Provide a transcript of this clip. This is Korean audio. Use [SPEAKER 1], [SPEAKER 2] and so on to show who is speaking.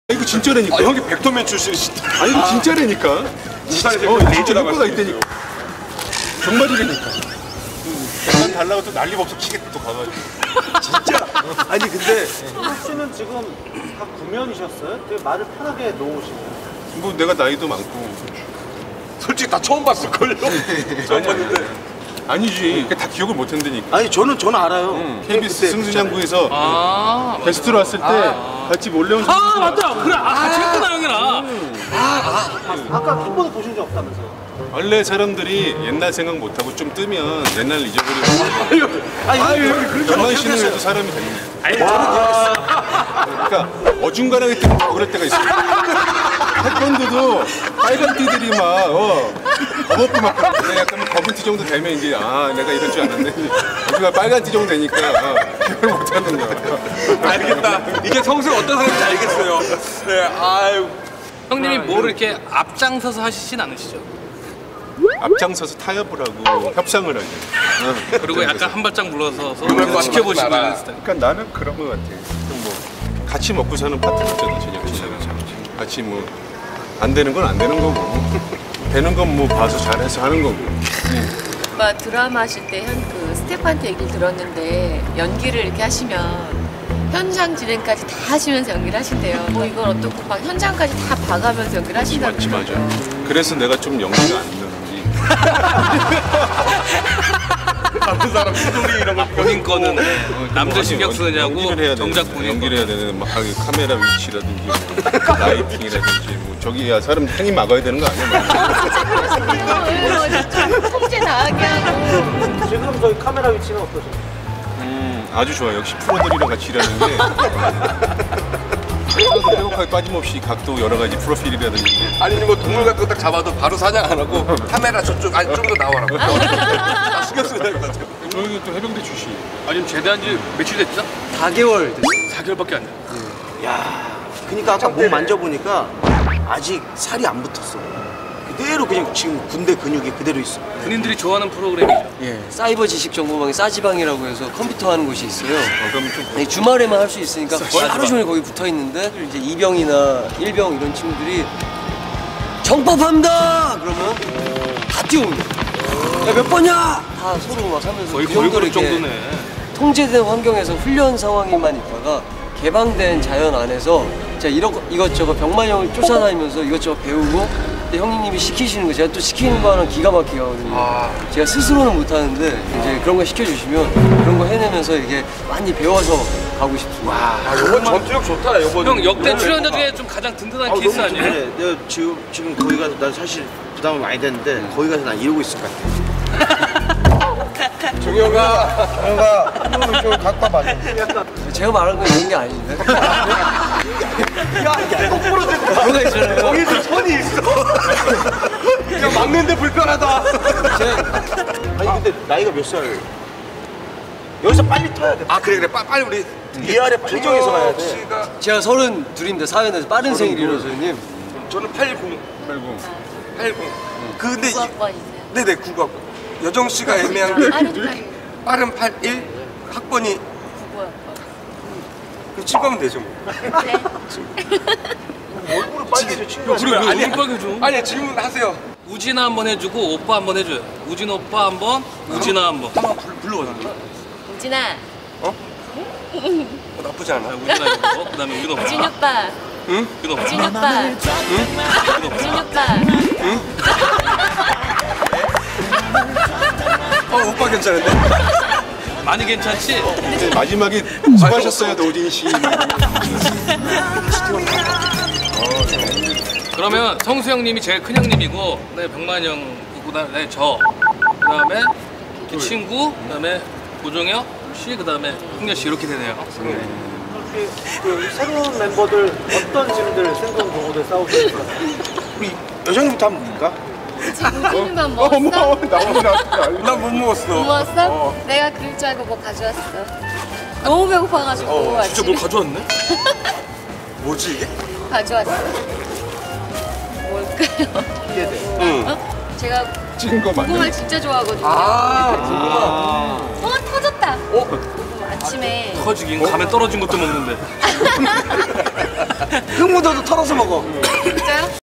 [SPEAKER 1] 이거 진짜라니까.
[SPEAKER 2] 아, 형이 백도맨 출신이시다.
[SPEAKER 1] 아니 이거 진짜라니까.
[SPEAKER 2] 진짜
[SPEAKER 1] 진짜 효과가 있다니까. 정말이라니까.
[SPEAKER 2] 난 달라고 또 난리 법석 치게 또 가가지고. 진짜.
[SPEAKER 3] 아니 근데 성욱 씨는 지금 다 구면이셨어요? 되게 말을 편하게 놓으시네요.
[SPEAKER 1] 뭐 내가 나이도 많고.
[SPEAKER 2] 솔직히 다 처음 봤을걸요? 처음 봤는데.
[SPEAKER 1] 아니지. 다 기억을 못 한다니까.
[SPEAKER 3] 아니 저는 알아요.
[SPEAKER 1] KBS 승승장구에서 게스트로 왔을 때 같이 몰래 온
[SPEAKER 4] 아 맞다. 그래. 같이 했구나 형이랑.
[SPEAKER 3] 아까 한 번도 보신 적 없다면서요?
[SPEAKER 1] 원래 사람들이 옛날 생각 못하고 좀 뜨면 옛날 잊어버리고 연만 씨는 해도 사람이 되는 거야. 그러니까 어중간하게 뜨면 더 그럴 때가 있어요. 태권도도 빨간 띠들이 막 검었고 막 약간 검은 띠 정도 되면 이제 내가 이럴 줄 알았는데 우리가 빨간 띠 정도 되니까 기억을 못하는 거야.
[SPEAKER 2] 알겠다. 이게 성수가 어떤 사람인지 알겠어요. 네, 아유.
[SPEAKER 4] 형님이 뭘 이렇게 앞장서서 하시진 않으시죠?
[SPEAKER 1] 앞장서서 타협을 하고 협상을 하죠.
[SPEAKER 4] 그리고 약간 한 발짝 물러서서
[SPEAKER 2] 거
[SPEAKER 4] 지켜보시고
[SPEAKER 2] 하지 마라.
[SPEAKER 4] 이런 스타일.
[SPEAKER 1] 그러니까 나는 그런 거 같아. 뭐 같이 먹고 사는 파트너잖아, 저녁. 같이 뭐 안 되는 건 안 되는 거고, 되는 건 뭐 봐서 잘해서 하는 거고.
[SPEAKER 5] 오빠 드라마 하실 때 그 스태프한테 얘기를 들었는데 연기를 이렇게 하시면 현장 진행까지 다 하시면서 연기를 하신대요. 뭐 이걸 어떻고 막 현장까지 다 봐가면서 연기를 하신다고.
[SPEAKER 1] 맞아. 그래서 내가 좀 연기가 안 되는지.
[SPEAKER 2] 다른 사람 스토리 이런 거.
[SPEAKER 4] 본인 거는 남들 신경 쓰느냐고
[SPEAKER 1] 연기를 해야
[SPEAKER 4] 정작
[SPEAKER 1] 되는,
[SPEAKER 4] 본인
[SPEAKER 1] 연기를 해야 되는 막 카메라 위치라든지 뭐, 라이팅이라든지 뭐 저기야 사람 행위 막아야 되는 거 아니야?
[SPEAKER 5] 통제 당하게 하고.
[SPEAKER 3] 지금 저희 카메라 위치는 어떠세요?
[SPEAKER 1] 아주 좋아요. 역시 프로들이랑 같이 일하는 게 빼곡하게 빠짐없이 각도 여러 가지 프로필이라든지.
[SPEAKER 2] 아니 뭐 동물 같은 거 딱 잡아도 바로 사냥 안 하고 카메라 저쪽 아니 좀 더 나와라고. 나 신경 쓰는 것 같아요.
[SPEAKER 1] 저희 또 해병대 출신.
[SPEAKER 4] 지금 제대한 지 며칠 됐죠?
[SPEAKER 3] 4개월 됐어요.
[SPEAKER 4] 4개월밖에 안 됐어요.
[SPEAKER 3] 야, 그러니까 아까 몸 만져보니까 아직 살이 안 붙었어. 그대로 그냥 지금 군대 근육이 그대로 있어.
[SPEAKER 4] 군인들이 좋아하는 프로그램이죠.
[SPEAKER 6] 예, 사이버 지식 정보망이 싸지방이라고 해서 컴퓨터 하는 곳이 있어요.
[SPEAKER 1] 그럼 좀
[SPEAKER 6] 네, 주말에만 할 수 있으니까 하루 종일 거기 붙어 있는데 이제 이병이나 일병 이런 친구들이 정법합니다. 그러면 다 뛰어오는 거야. 야, 몇 번이야? 다 서로 막 하면서
[SPEAKER 4] 거의
[SPEAKER 6] 그 정도로
[SPEAKER 4] 그럴
[SPEAKER 6] 이렇게
[SPEAKER 4] 정도네.
[SPEAKER 6] 통제된 환경에서 훈련 상황에만 있다가 개방된 자연 안에서 제가 이것저것 병만형을 쫓아다니면서 이것저것 배우고 근데 형님이 시키시는 거 제가 또 시키는 거 하는 기가 막히게 하거든요. 제가 스스로는 못하는데 이제 그런 거 시켜주시면 그런 거 해내면서 이게 많이 배워서 가고 싶습니다.
[SPEAKER 2] 아, 이번 전투력 좋다. 이번.
[SPEAKER 4] 형 역대 출연자 중에 좀 가장 든든한 케이스 아니에요?
[SPEAKER 3] 내가 지금 거기 가서 난 사실 부담이 많이 되는데 거기 가서 난 이러고 있을 것 같아.
[SPEAKER 2] 종혁아
[SPEAKER 3] 좀 갖다 봐줘.
[SPEAKER 6] 제가 말하는 건 이런 게 아닌데.
[SPEAKER 3] 똑부러
[SPEAKER 6] 뭐가 있잖아요.
[SPEAKER 3] 거기서 선이 있어.
[SPEAKER 2] 야 막는데 불편하다.
[SPEAKER 3] 아니 근데 나이가 몇 살? 여기서 빨리 터야 돼.
[SPEAKER 2] 아 그래 빨리 우리
[SPEAKER 3] 위아래 빨리 정해서 가야 돼.
[SPEAKER 2] 씨가
[SPEAKER 6] 제가 32인데 사회에서 빠른 생일이라서 형님.
[SPEAKER 2] 저는 80. 근데
[SPEAKER 5] 9학번이세요?
[SPEAKER 2] 네네 9학. 여정 씨가 애매한 게
[SPEAKER 5] 빠른
[SPEAKER 2] 빠른 81 학번이
[SPEAKER 5] 9학번.
[SPEAKER 2] 그 친구하면 되죠 뭐.
[SPEAKER 3] 얼굴은 빨개져 친구.
[SPEAKER 4] 그리고
[SPEAKER 2] 아니,
[SPEAKER 4] 아니 빨개져.
[SPEAKER 2] 아니 질문하세요.
[SPEAKER 4] 우진아 한번 해주고 오빠 한번 해줘요. 우진 오빠 한번, 우진아 한번.
[SPEAKER 2] 한번 불러봐.
[SPEAKER 5] 우진아,
[SPEAKER 2] 나쁘지 않아.
[SPEAKER 4] 우진아 이거 그다음에 우진 오빠.
[SPEAKER 5] 우진 오빠,
[SPEAKER 2] 응?
[SPEAKER 4] 우진 오빠.
[SPEAKER 5] 우진 오빠, 우진 오빠.
[SPEAKER 2] 오빠 괜찮은데?
[SPEAKER 4] 많이 괜찮지?
[SPEAKER 1] 마지막에 수고하셨어요, 노진 씨.
[SPEAKER 4] 그러면 성수 형님이 제일 큰 형님이고, 그다음에 병만 형, 그다음에 그다음에 그 친구, 그다음에 고종혁 씨, 그다음에 흥렬 씨 이렇게 되네요.
[SPEAKER 3] 그 새로운 멤버들 어떤 질문들 새로운 동호들 싸우셨을까? 우리 여정이부터 한번 볼까?
[SPEAKER 5] 지금 우진이만 먹었어?
[SPEAKER 2] 난 못 먹었어.
[SPEAKER 5] 못 먹었어? 내가 그럴 줄 알고 뭐 가져왔어. 너무 배고파가지고
[SPEAKER 2] 진짜 뭘 가져왔네? 뭐지 이게?
[SPEAKER 5] 가져왔어. 뭘까요?
[SPEAKER 2] 응.
[SPEAKER 5] 어? 제가
[SPEAKER 1] 찍은 거 맞네.
[SPEAKER 5] 고구마를 진짜 좋아하거든요.
[SPEAKER 2] 아.
[SPEAKER 5] 터졌다. 고구마. 아침에
[SPEAKER 4] 터지긴 가면 떨어진 것도 먹는데.
[SPEAKER 3] 흙 묻어도 털어서 먹어.
[SPEAKER 5] 진짜요?